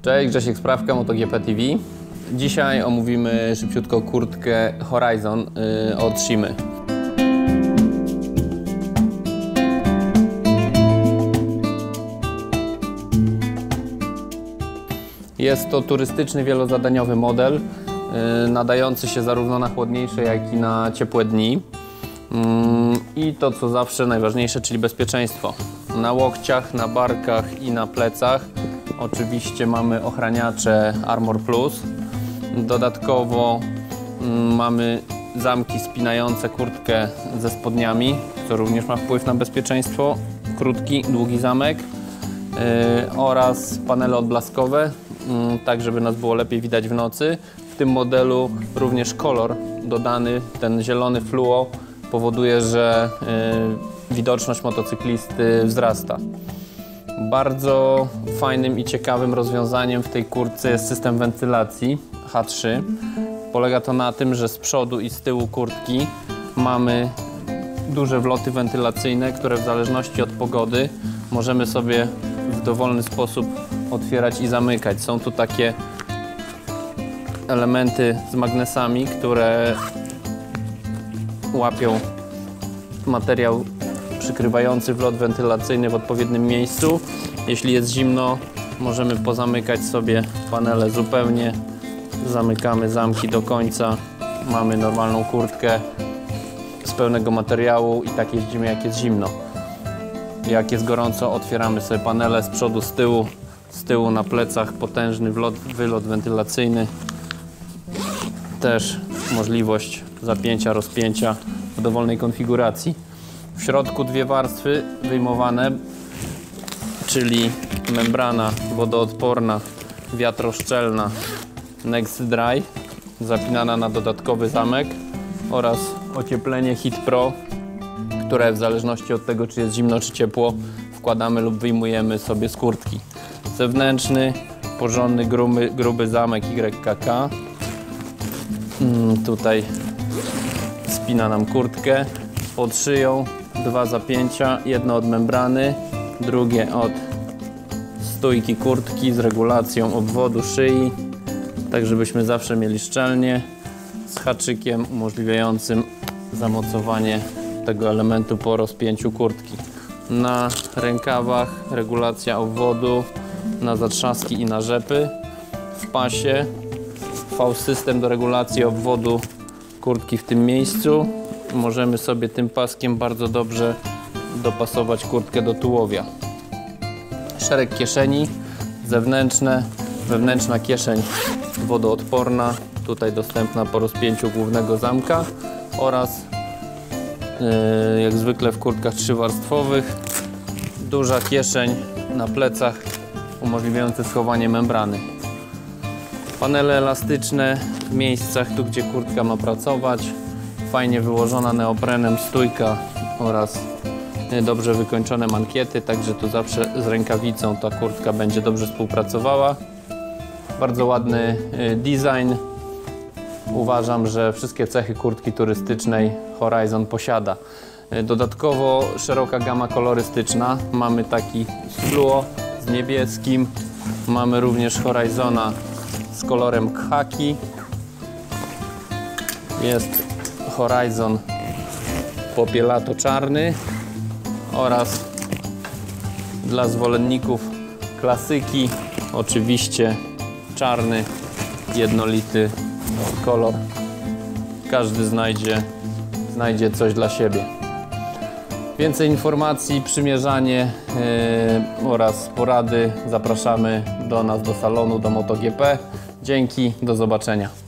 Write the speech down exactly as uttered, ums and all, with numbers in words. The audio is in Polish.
Cześć, Grzesiek Sprawka, MotoGP T V. Dzisiaj omówimy szybciutko kurtkę Horizon yy, od Shimy. Jest to turystyczny, wielozadaniowy model, yy, nadający się zarówno na chłodniejsze, jak i na ciepłe dni. Yy, I to, co zawsze najważniejsze, czyli bezpieczeństwo. Na łokciach, na barkach i na plecach oczywiście mamy ochraniacze Armor Plus. Dodatkowo mm, mamy zamki spinające kurtkę ze spodniami, co również ma wpływ na bezpieczeństwo. Krótki, długi zamek yy, oraz panele odblaskowe, yy, tak żeby nas było lepiej widać w nocy. W tym modelu również kolor dodany, ten zielony fluo, powoduje, że yy, widoczność motocyklisty wzrasta. Bardzo fajnym i ciekawym rozwiązaniem w tej kurtce jest system wentylacji H trzy. Polega to na tym, że z przodu i z tyłu kurtki mamy duże wloty wentylacyjne, które w zależności od pogody możemy sobie w dowolny sposób otwierać i zamykać. Są tu takie elementy z magnesami, które łapią materiał przykrywający wlot wentylacyjny w odpowiednim miejscu. Jeśli jest zimno, możemy pozamykać sobie panele zupełnie. Zamykamy zamki do końca. Mamy normalną kurtkę z pełnego materiału i tak jeździmy, jak jest zimno. Jak jest gorąco, otwieramy sobie panele z przodu, z tyłu. Z tyłu na plecach potężny wlot, wylot wentylacyjny. Też możliwość zapięcia, rozpięcia w dowolnej konfiguracji. W środku dwie warstwy wyjmowane, czyli membrana wodoodporna, wiatroszczelna Next Dry, zapinana na dodatkowy zamek, oraz ocieplenie Heat Pro, które w zależności od tego, czy jest zimno, czy ciepło, wkładamy lub wyjmujemy sobie z kurtki. Zewnętrzny, porządny, gruby, gruby zamek Y K K. Hmm, tutaj spina nam kurtkę. Pod szyją dwa zapięcia, jedno od membrany, drugie od stójki kurtki z regulacją obwodu szyi, tak żebyśmy zawsze mieli szczelnie, z haczykiem umożliwiającym zamocowanie tego elementu po rozpięciu kurtki. Na rękawach regulacja obwodu, na zatrzaski i na rzepy. W pasie V-system do regulacji obwodu kurtki w tym miejscu. Możemy sobie tym paskiem bardzo dobrze dopasować kurtkę do tułowia. Szereg kieszeni zewnętrzne, wewnętrzna kieszeń wodoodporna, tutaj dostępna po rozpięciu głównego zamka, oraz yy, jak zwykle w kurtkach trzywarstwowych duża kieszeń na plecach umożliwiająca schowanie membrany. Panele elastyczne w miejscach, tu gdzie kurtka ma pracować. Fajnie wyłożona neoprenem stójka oraz dobrze wykończone mankiety, także tu zawsze z rękawicą ta kurtka będzie dobrze współpracowała. Bardzo ładny design. Uważam, że wszystkie cechy kurtki turystycznej Horizon posiada. Dodatkowo szeroka gama kolorystyczna. Mamy taki fluo z niebieskim. Mamy również Horizona z kolorem khaki. Jest Horizon popielato-czarny oraz dla zwolenników klasyki oczywiście czarny, jednolity kolor. Każdy znajdzie, znajdzie coś dla siebie. Więcej informacji, przymierzanie yy, oraz porady zapraszamy do nas do salonu, do MotoGP. Dzięki, do zobaczenia.